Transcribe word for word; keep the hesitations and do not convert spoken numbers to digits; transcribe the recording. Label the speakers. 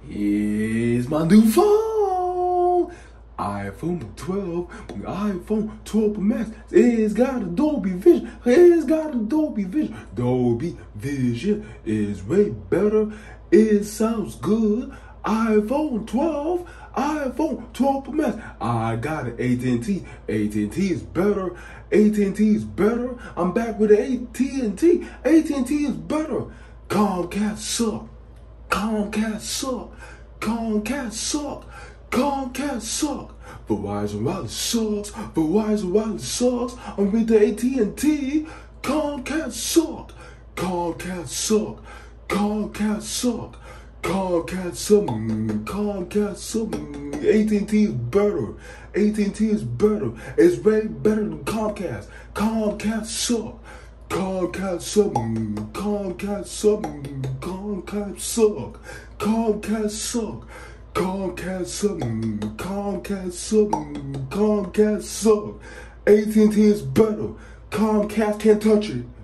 Speaker 1: Here's my new phone. iPhone twelve, iPhone twelve Pro Max. It's got a Dolby Vision. It's got a Dolby Vision. Dolby Vision is way better. It sounds good. iPhone twelve, iPhone twelve Pro Max. I got an A T and T. A T and T is better. A T and T is better. I'm back with A T and T. A T and T is better. Comcast suck. Comcast suck. Comcast suck. Comcast suck. Verizon Wireless sucks. Verizon Wireless sucks. I'm with the A T and T. Comcast suck. Comcast suck. Comcast suck. Comcast suck. Comcast suck. A T and T is better. A T and T is better. It's way better than Comcast. Comcast suck. Comcast suck. Comcast suck. Comcast suck. Comcast suck. Comcast suck. Comcast suck. Comcast suck. A T and T is better. Comcast can't touch it.